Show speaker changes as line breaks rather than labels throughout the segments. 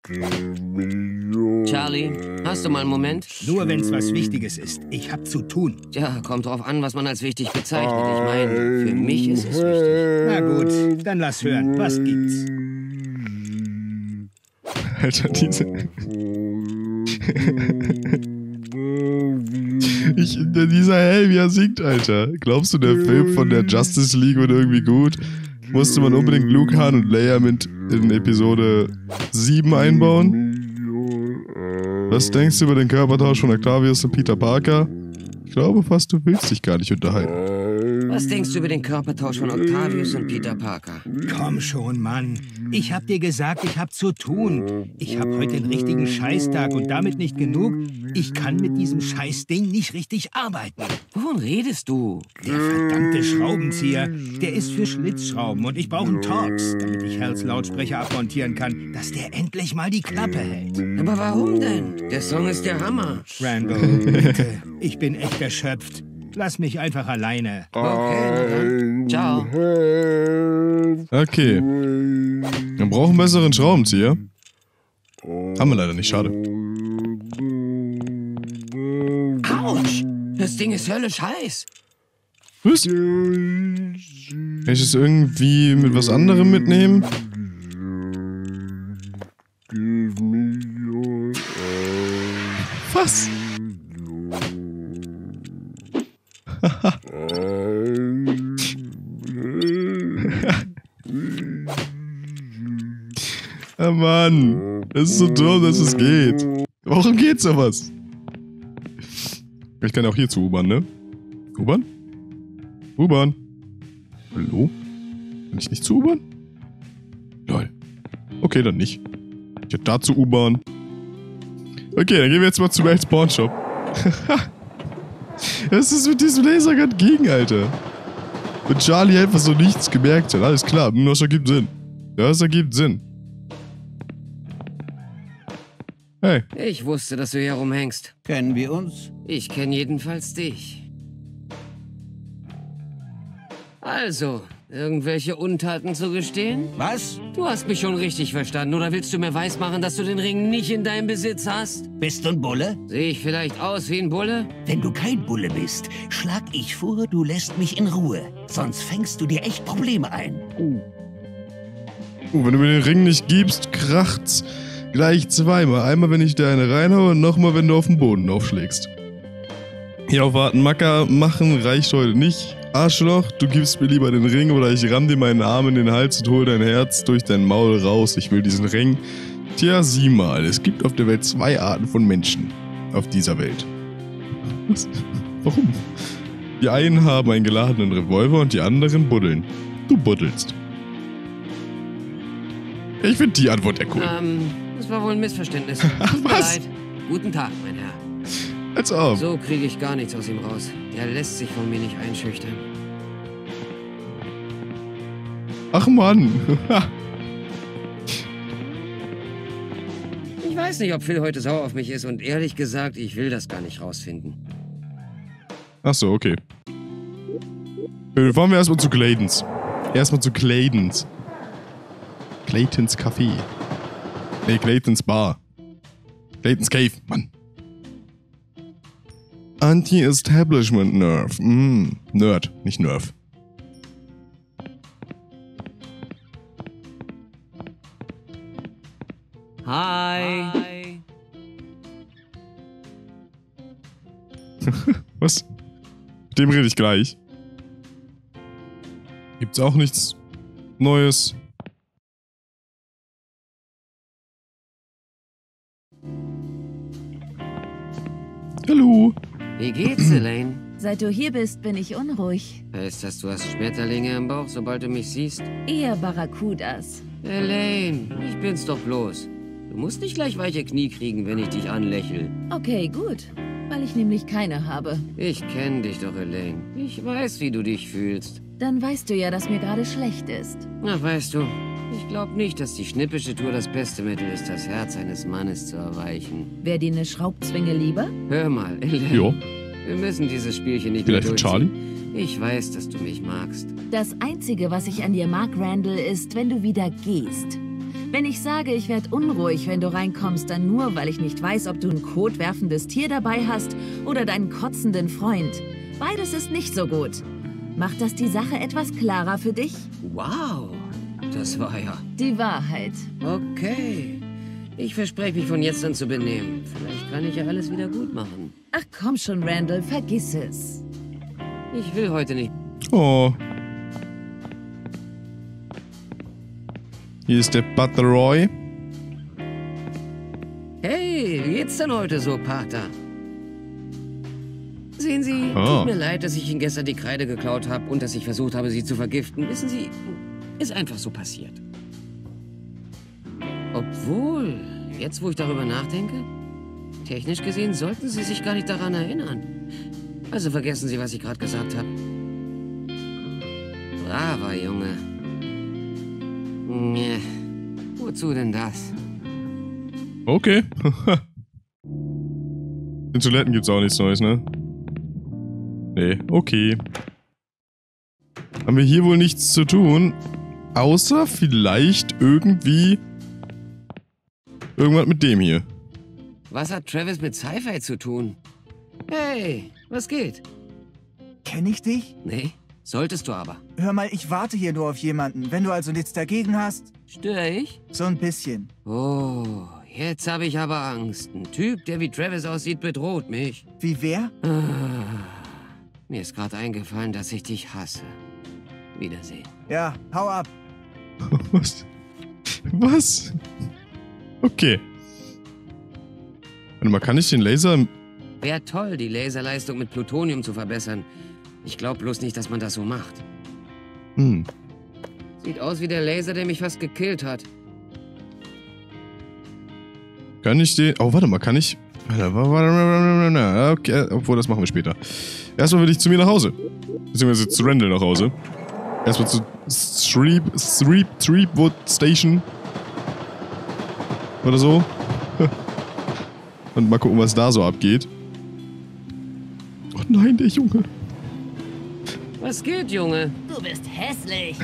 Charlie, hast du mal einen Moment?
Nur wenn's was Wichtiges ist. Ich hab zu tun.
Ja, kommt drauf an, was man als wichtig bezeichnet. Ich meine, für mich ist es wichtig.
Na gut, dann lass hören. Was gibt's?
Alter, dieser Helm, wie er singt, Alter. Glaubst du, der Film von der Justice League wird irgendwie gut? Musste man unbedingt Luke, Han und Leia mit in Episode 7 einbauen? Was denkst du über den Körpertausch von Octavius und Peter Parker? Ich glaube fast, du willst dich gar nicht unterhalten.
Was denkst du über den Körpertausch von Octavius und Peter Parker?
Komm schon, Mann. Ich hab dir gesagt, ich hab zu tun. Ich hab heute den richtigen Scheißtag und damit nicht genug. Ich kann mit diesem Scheißding nicht richtig arbeiten.
Wovon redest du?
Der verdammte Schraubenzieher, der ist für Schlitzschrauben und ich brauche einen Torx, damit ich Hells Lautsprecher abmontieren kann, dass der endlich mal die Klappe hält.
Aber warum denn? Der Song ist der Hammer.
Randall, bitte. Ich bin echt erschöpft. Lass mich einfach alleine.
Okay, na dann. Ciao.
Okay. Wir brauchen einen besseren Schraubenzieher. Haben wir leider nicht, schade.
Autsch! Das Ding ist höllisch heiß.
Was? Kann ich das irgendwie mit was anderem mitnehmen? Was? Oh Mann, das ist so dumm, dass es geht. Warum geht sowas? Ich kann auch hier zu U-Bahn, ne? U-Bahn? U-Bahn? Hallo? Kann ich nicht zu U-Bahn? Lol. Okay, dann nicht. Ich hätte dazu U-Bahn. Okay, dann gehen wir jetzt mal zum Mails Pawnshop. Was ist mit diesem Lasergun gegen, Alter? Und Charlie einfach so nichts gemerkt hat. Alles klar, das ergibt Sinn. Das ergibt Sinn. Hey.
Ich wusste, dass du hier rumhängst.
Kennen wir uns?
Ich kenne jedenfalls dich. Also, irgendwelche Untaten zu gestehen?
Was?
Du hast mich schon richtig verstanden. Oder willst du mir weismachen, dass du den Ring nicht in deinem Besitz hast?
Bist du ein Bulle?
Sehe ich vielleicht aus wie ein Bulle?
Wenn du kein Bulle bist, schlag ich vor, du lässt mich in Ruhe. Sonst fängst du dir echt Probleme ein.
Wenn du mir den Ring nicht gibst, kracht's gleich zweimal. Einmal, wenn ich dir eine reinhaue und nochmal, wenn du auf den Boden aufschlägst. Hier auf harten Macker machen reicht heute nicht. Arschloch, du gibst mir lieber den Ring oder ich ramm dir meinen Arm in den Hals und hol dein Herz durch dein Maul raus. Ich will diesen Ring. Tja, sieh mal, es gibt auf der Welt 2 Arten von Menschen. Auf dieser Welt. Was? Warum? Die einen haben einen geladenen Revolver und die anderen buddeln. Du buddelst. Ich finde die Antwort ja cool.
Das war wohl ein Missverständnis. Tut mir
Was?
leid. Guten Tag, mein Herr.
Als ob.
So kriege ich gar nichts aus ihm raus. Er lässt sich von mir nicht einschüchtern.
Ach Mann.
Ich weiß nicht, ob Phil heute sauer auf mich ist und ehrlich gesagt, ich will das gar nicht rausfinden.
Ach so, okay. Fahren wir erstmal zu Claytons. Claytons Café. Nee, Claytons Bar. Claytons Cave, Mann. Anti-Establishment Nerf. Nerd, nicht Nerf.
Hi.
Was? Mit dem rede ich gleich. Gibt's auch nichts Neues? Hallo.
Wie geht's, Elaine?
Seit du hier bist, bin ich unruhig.
Heißt das, du hast Schmetterlinge im Bauch, sobald du mich siehst?
Eher Barracudas.
Elaine, ich bin's doch bloß. Du musst nicht gleich weiche Knie kriegen, wenn ich dich anlächle.
Okay, gut. Weil ich nämlich keine habe.
Ich kenne dich doch, Elaine. Ich weiß, wie du dich fühlst.
Dann weißt du ja, dass mir gerade schlecht ist.
Ach, weißt du, ich glaube nicht, dass die schnippische Tour das beste Mittel ist, das Herz eines Mannes zu erweichen.
Wäre dir eine Schraubzwinge lieber?
Hör mal, Elaine.
Jo.
Wir müssen dieses Spielchen nicht
Vielleicht
mehr
für Charlie?
durchziehen. Ich weiß, dass du mich magst.
Das Einzige, was ich an dir mag, Randall, ist, wenn du wieder gehst. Wenn ich sage, ich werde unruhig, wenn du reinkommst, dann nur, weil ich nicht weiß, ob du ein kotwerfendes Tier dabei hast oder deinen kotzenden Freund. Beides ist nicht so gut. Macht das die Sache etwas klarer für dich?
Wow, das war ja...
Die Wahrheit.
Okay. Ich verspreche mich von jetzt an zu benehmen. Vielleicht kann ich ja alles wieder gut machen.
Ach komm schon, Randall, vergiss es.
Ich will heute nicht...
Oh. Hier ist der Butteroy.
Hey, wie geht's denn heute so, Pater? Sehen Sie,
Oh.
tut mir leid, dass ich Ihnen gestern die Kreide geklaut habe und dass ich versucht habe, Sie zu vergiften. Wissen Sie, ist einfach so passiert. Obwohl, jetzt wo ich darüber nachdenke, technisch gesehen sollten Sie sich gar nicht daran erinnern. Also vergessen Sie, was ich gerade gesagt habe. Braver Junge. Nee, wozu denn das?
Okay. In Toiletten gibt's auch nichts Neues, ne? Nee, okay. Haben wir hier wohl nichts zu tun, außer vielleicht irgendwie irgendwas mit dem hier.
Was hat Travis mit Sci-Fi zu tun? Hey, was geht?
Kenn ich dich?
Nee, solltest du aber.
Hör mal, ich warte hier nur auf jemanden. Wenn du also nichts dagegen hast,
Störe ich?
so ein bisschen.
Oh, jetzt habe ich aber Angst. Ein Typ, der wie Travis aussieht, bedroht mich.
Wie wer?
Mir ist gerade eingefallen, dass ich dich hasse. Wiedersehen.
Ja, hau ab.
Was? Was? Okay. Warte mal, kann ich den Laser...
Wäre toll, die Laserleistung mit Plutonium zu verbessern. Ich glaube bloß nicht, dass man das so macht.
Hm.
Sieht aus wie der Laser, der mich fast gekillt hat.
Kann ich den... Oh, warte mal, kann ich... Okay, obwohl, das machen wir später. Erstmal will ich zu mir nach Hause. Beziehungsweise zu Randall nach Hause. Erstmal zu Threepwood Station. Oder so. Und mal gucken, was da so abgeht. Oh nein, der Junge.
Was geht, Junge?
Du bist hässlich.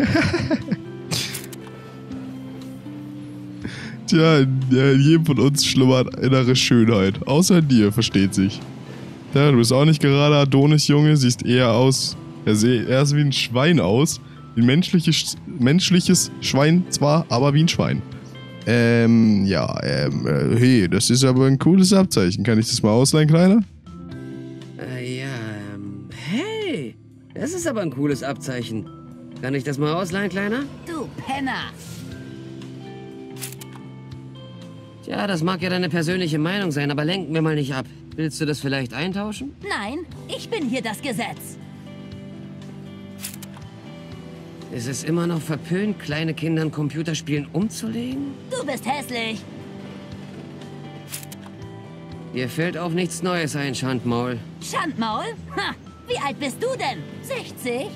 Tja, in jedem von uns schlummert innere Schönheit. Außer dir, versteht sich. Ja, du bist auch nicht gerade Adonis, Junge. Siehst eher aus... Er sieht erst wie ein Schwein aus. Wie ein menschliches Schwein zwar, aber wie ein Schwein. Hey, das ist aber ein cooles Abzeichen. Kann ich das mal ausleihen, Kleiner?
Hey, das ist aber ein cooles Abzeichen. Kann ich das mal ausleihen, Kleiner?
Du Penner.
Tja, das mag ja deine persönliche Meinung sein, aber lenken wir mal nicht ab. Willst du das vielleicht eintauschen?
Nein, ich bin hier das Gesetz.
Ist es immer noch verpönt, kleine Kindern Computerspielen umzulegen?
Du bist hässlich.
Dir fällt auf nichts Neues ein, Schandmaul.
Schandmaul? Ha, wie alt bist du denn? 60?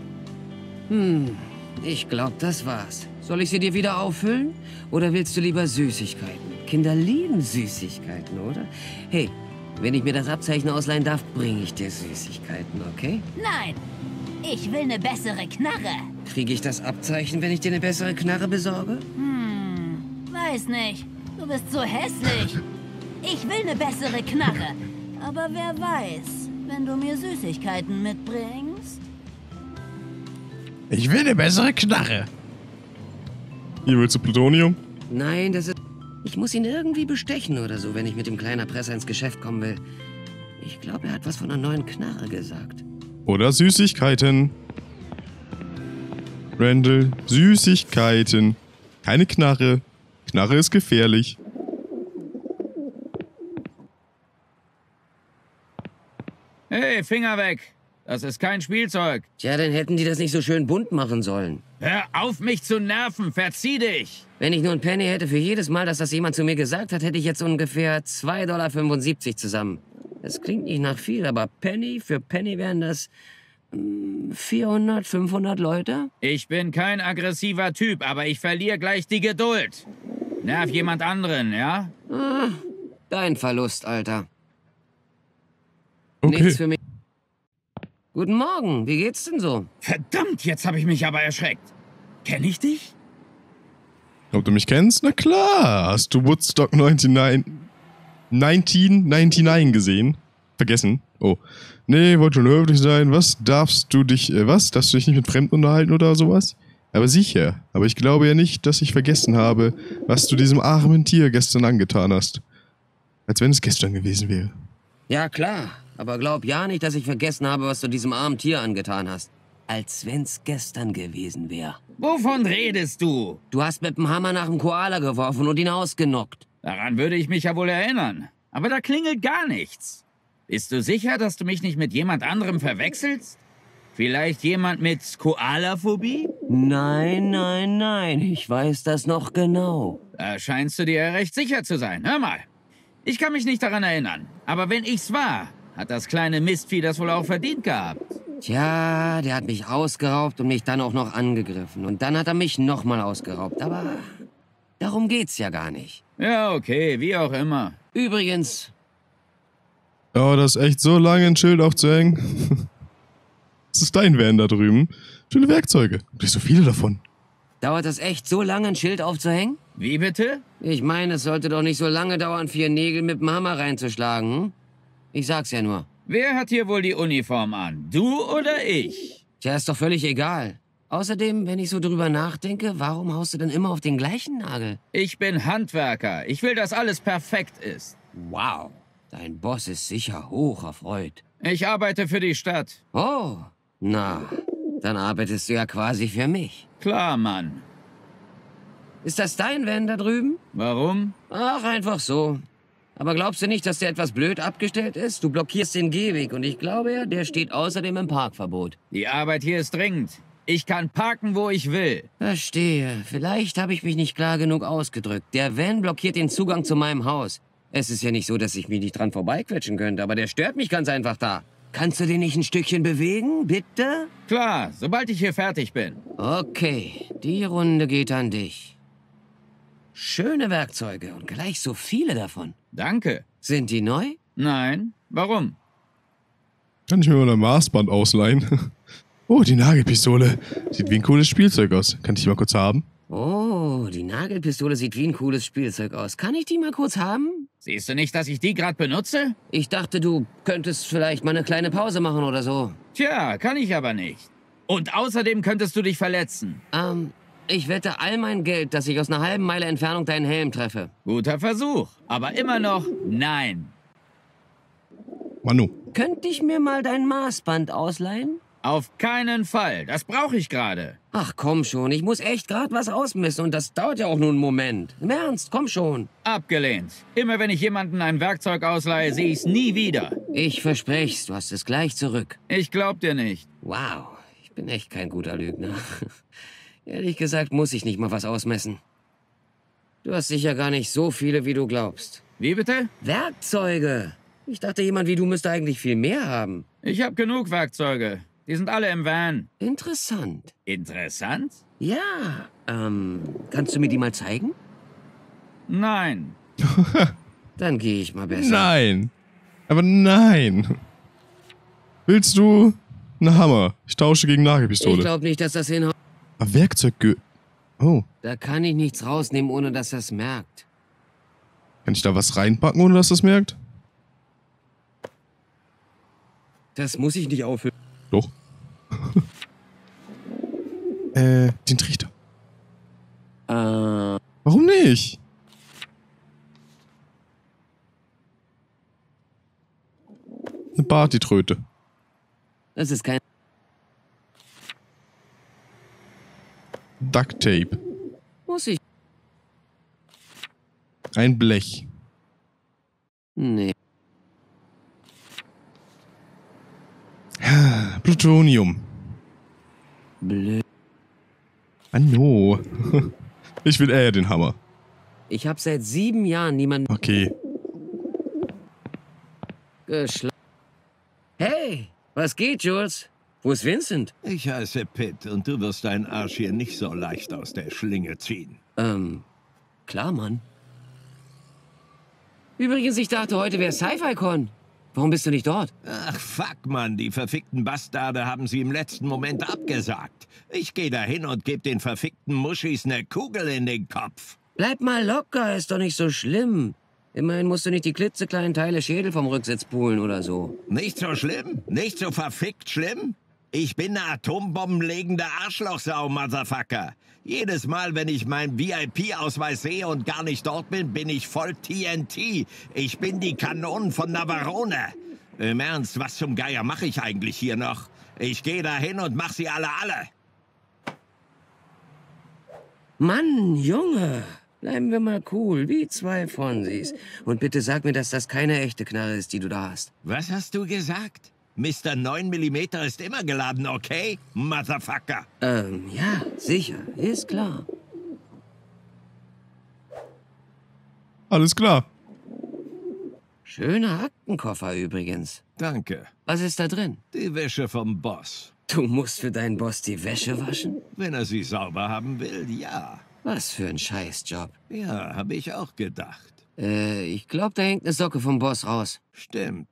Ich glaube, das war's. Soll ich sie dir wieder auffüllen? Oder willst du lieber Süßigkeiten? Kinder lieben Süßigkeiten, oder? Hey, wenn ich mir das Abzeichen ausleihen darf, bringe ich dir Süßigkeiten, okay?
Nein, ich will eine bessere Knarre.
Kriege ich das Abzeichen, wenn ich dir eine bessere Knarre besorge?
Weiß nicht, du bist so hässlich. Ich will eine bessere Knarre. Aber wer weiß, wenn du mir Süßigkeiten mitbringst?
Ich will eine bessere Knarre. Hier willst du Plutonium?
Nein, das ist... Ich muss ihn irgendwie bestechen oder so, wenn ich mit dem kleinen Erpresser ins Geschäft kommen will. Ich glaube, er hat was von einer neuen Knarre gesagt.
Oder Süßigkeiten. Randall, Süßigkeiten. Keine Knarre. Knarre ist gefährlich.
Hey, Finger weg! Das ist kein Spielzeug.
Tja, dann hätten die das nicht so schön bunt machen sollen.
Hör auf, mich zu nerven! Verzieh dich!
Wenn ich nur einen Penny hätte für jedes Mal, dass das jemand zu mir gesagt hat, hätte ich jetzt ungefähr 2,75 $ zusammen. Das klingt nicht nach viel, aber Penny für Penny wären das 400, 500 Leute?
Ich bin kein aggressiver Typ, aber ich verliere gleich die Geduld. Nerv jemand anderen, ja?
Dein Verlust, Alter.
Okay.
Nichts für mich. Guten Morgen, wie geht's denn so?
Verdammt, jetzt habe ich mich aber erschreckt. Kenn ich dich?
Ob du mich kennst? Na klar. Hast du Woodstock 1999 gesehen? Vergessen? Oh. Nee, wollte schon höflich sein. Darfst du dich nicht mit Fremden unterhalten oder sowas? Aber sicher. Aber ich glaube ja nicht, dass ich vergessen habe, was du diesem armen Tier gestern angetan hast. Als wenn es gestern gewesen wäre.
Ja, klar. Aber glaub ja nicht, dass ich vergessen habe, was du diesem armen Tier angetan hast. Als wenn's gestern gewesen wäre.
Wovon redest du?
Du hast mit dem Hammer nach dem Koala geworfen und ihn ausgenockt.
Daran würde ich mich ja wohl erinnern. Aber da klingelt gar nichts. Bist du sicher, dass du mich nicht mit jemand anderem verwechselst? Vielleicht jemand mit Koalaphobie?
Nein. Ich weiß das noch genau.
Da scheinst du dir ja recht sicher zu sein. Hör mal. Ich kann mich nicht daran erinnern. Aber wenn ich's war, hat das kleine Mistvieh das wohl auch verdient gehabt.
Tja, der hat mich ausgeraubt und mich dann auch noch angegriffen. Und dann hat er mich nochmal ausgeraubt. Aber darum geht's ja gar nicht.
Ja, okay, wie auch immer.
Übrigens...
Ja, das ist echt so lange, ein Schild aufzuhängen. Das ist dein Van da drüben. Schöne Werkzeuge. Du hast so viele davon.
Dauert das echt so lange, ein Schild aufzuhängen?
Wie bitte?
Ich meine, es sollte doch nicht so lange dauern, 4 Nägel mit dem Hammer reinzuschlagen, hm? Ich sag's ja nur.
Wer hat hier wohl die Uniform an? Du oder ich?
Tja, ist doch völlig egal. Außerdem, wenn ich so drüber nachdenke, warum haust du denn immer auf den gleichen Nagel?
Ich bin Handwerker. Ich will, dass alles perfekt ist.
Wow, dein Boss ist sicher hoch erfreut.
Ich arbeite für die Stadt.
Oh, na, dann arbeitest du ja quasi für mich.
Klar, Mann.
Ist das dein Van da drüben?
Warum?
Ach, einfach so. Aber glaubst du nicht, dass der etwas blöd abgestellt ist? Du blockierst den Gehweg und ich glaube ja, der steht außerdem im Parkverbot.
Die Arbeit hier ist dringend. Ich kann parken, wo ich will.
Verstehe. Vielleicht habe ich mich nicht klar genug ausgedrückt. Der Van blockiert den Zugang zu meinem Haus. Es ist ja nicht so, dass ich mich nicht dran vorbeiquetschen könnte, aber der stört mich ganz einfach da. Kannst du den nicht ein Stückchen bewegen, bitte?
Klar, sobald ich hier fertig bin.
Okay, die Runde geht an dich. Schöne Werkzeuge und gleich so viele davon.
Danke.
Sind die neu?
Nein. Warum?
Kann ich mir mal ein Maßband ausleihen? Oh, die Nagelpistole. Sieht wie ein cooles Spielzeug aus. Kann ich die mal kurz haben?
Oh, die Nagelpistole sieht wie ein cooles Spielzeug aus. Kann ich die mal kurz haben?
Siehst du nicht, dass ich die gerade benutze?
Ich dachte, du könntest vielleicht mal eine kleine Pause machen oder so.
Tja, kann ich aber nicht. Und außerdem könntest du dich verletzen.
Ich wette all mein Geld, dass ich aus einer halben Meile Entfernung deinen Helm treffe.
Guter Versuch. Aber immer noch nein.
Manu.
Könnte ich mir mal dein Maßband ausleihen?
Auf keinen Fall. Das brauche ich gerade.
Ach, komm schon. Ich muss echt gerade was ausmessen und das dauert ja auch nur einen Moment. Im Ernst, komm schon.
Abgelehnt. Immer wenn ich jemanden ein Werkzeug ausleihe, sehe ich es nie wieder.
Ich versprech's, du hast es gleich zurück.
Ich glaub dir nicht.
Wow, ich bin echt kein guter Lügner. Ehrlich gesagt muss ich nicht mal was ausmessen. Du hast sicher gar nicht so viele, wie du glaubst.
Wie bitte?
Werkzeuge. Ich dachte, jemand wie du müsste eigentlich viel mehr haben.
Ich habe genug Werkzeuge. Die sind alle im Van.
Interessant.
Interessant?
Ja, kannst du mir die mal zeigen?
Nein.
Dann gehe ich mal besser.
Nein. Aber nein. Willst du einen Hammer? Ich tausche gegen Nagelpistole.
Ich glaube nicht, dass das hinhaut.
Aber Werkzeug... Oh.
Da kann ich nichts rausnehmen, ohne dass das merkt.
Kann ich da was reinpacken, ohne dass das merkt?
Das muss ich nicht aufhören.
Doch. Den Trichter. Warum nicht? Eine Partytröte.
Das ist kein...
Duct Tape.
Muss ich...
Ein Blech.
Nee.
Plutonium.
Blöd.
No. Ich will eher den Hammer.
Ich habe seit 7 Jahren niemanden
Okay.
geschlagen. Hey, was geht, Jules? Wo ist Vincent?
Ich heiße Pitt und du wirst deinen Arsch hier nicht so leicht aus der Schlinge ziehen.
Klar, Mann. Übrigens, ich dachte, heute wäre Sci-Fi-Con. Warum bist du nicht dort?
Ach, fuck, Mann. Die verfickten Bastarde haben sie im letzten Moment abgesagt. Ich gehe dahin und gebe den verfickten Muschis eine Kugel in den Kopf.
Bleib mal locker, ist doch nicht so schlimm. Immerhin musst du nicht die klitzekleinen Teile Schädel vom Rücksitz pulen oder so.
Nicht so schlimm? Nicht so verfickt schlimm? Ich bin eine atombombenlegende Arschlochsau, Motherfucker. Jedes Mal, wenn ich meinen VIP-Ausweis sehe und gar nicht dort bin, bin ich voll TNT. Ich bin die Kanonen von Navarone. Im Ernst, was zum Geier mache ich eigentlich hier noch? Ich gehe dahin und mach sie alle.
Mann, Junge, bleiben wir mal cool, wie zwei Fonsis. Und bitte sag mir, dass das keine echte Knarre ist, die du da hast.
Was hast du gesagt? Mr. 9mm ist immer geladen, okay? Motherfucker.
Ja, sicher, ist klar.
Alles klar.
Schöner Aktenkoffer übrigens.
Danke.
Was ist da drin?
Die Wäsche vom Boss.
Du musst für deinen Boss die Wäsche waschen?
Wenn er sie sauber haben will, ja.
Was für ein Scheißjob.
Ja, habe ich auch gedacht.
Ich glaube, da hängt eine Socke vom Boss raus.
Stimmt.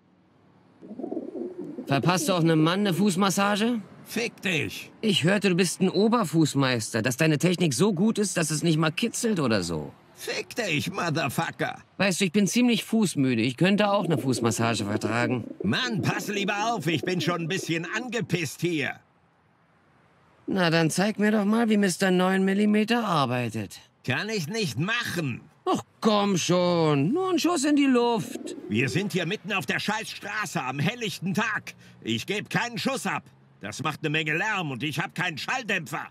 Verpasst du auf einem Mann eine Fußmassage?
Fick dich.
Ich hörte, du bist ein Oberfußmeister, dass deine Technik so gut ist, dass es nicht mal kitzelt oder so.
Fick dich, Motherfucker.
Weißt du, ich bin ziemlich fußmüde. Ich könnte auch eine Fußmassage vertragen.
Mann, pass lieber auf. Ich bin schon ein bisschen angepisst hier.
Na, dann zeig mir doch mal, wie Mr. 9mm arbeitet.
Kann ich nicht machen.
Ach, komm schon. Nur ein Schuss in die Luft.
Wir sind hier mitten auf der Scheißstraße am helllichten Tag. Ich gebe keinen Schuss ab. Das macht eine Menge Lärm und ich habe keinen Schalldämpfer.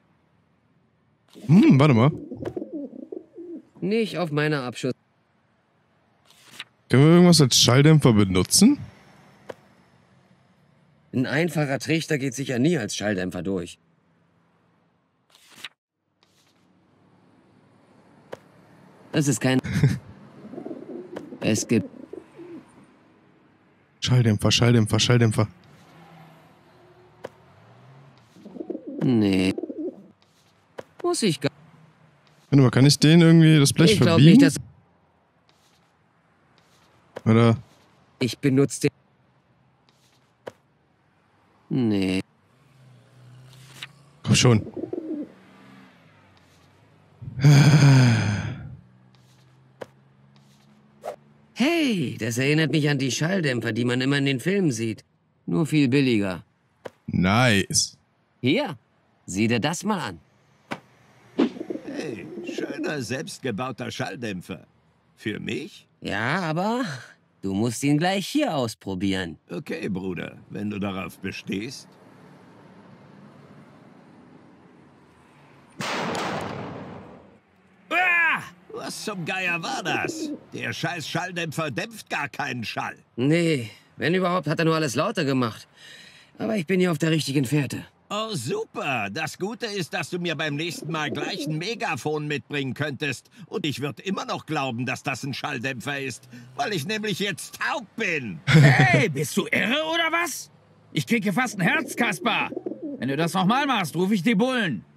Warte mal.
Nicht auf meine Abschuss.
Können wir irgendwas als Schalldämpfer benutzen?
Ein einfacher Trichter geht sicher nie als Schalldämpfer durch. Das ist kein... Es gibt...
Schalldämpfer.
Nee. Muss ich gar...
Warte mal, kann ich den irgendwie das Blech
Ich glaube
verbiegen?
nicht, dass...
Oder?
Ich benutze den... Nee.
Komm schon.
Hey, das erinnert mich an die Schalldämpfer, die man immer in den Filmen sieht. Nur viel billiger.
Nice.
Hier, sieh dir das mal an.
Hey, schöner selbstgebauter Schalldämpfer. Für mich?
Ja, aber du musst ihn gleich hier ausprobieren.
Okay, Bruder, wenn du darauf bestehst. Was zum Geier war das? Der scheiß Schalldämpfer dämpft gar keinen Schall.
Nee, wenn überhaupt, hat er nur alles lauter gemacht. Aber ich bin hier auf der richtigen Fährte.
Oh, super. Das Gute ist, dass du mir beim nächsten Mal gleich ein Megafon mitbringen könntest. Und ich würde immer noch glauben, dass das ein Schalldämpfer ist, weil ich nämlich jetzt taub bin.
Hey, bist du irre oder was? Ich krieg hier fast ein Herz, Kaspar. Wenn du das nochmal machst, rufe ich die Bullen.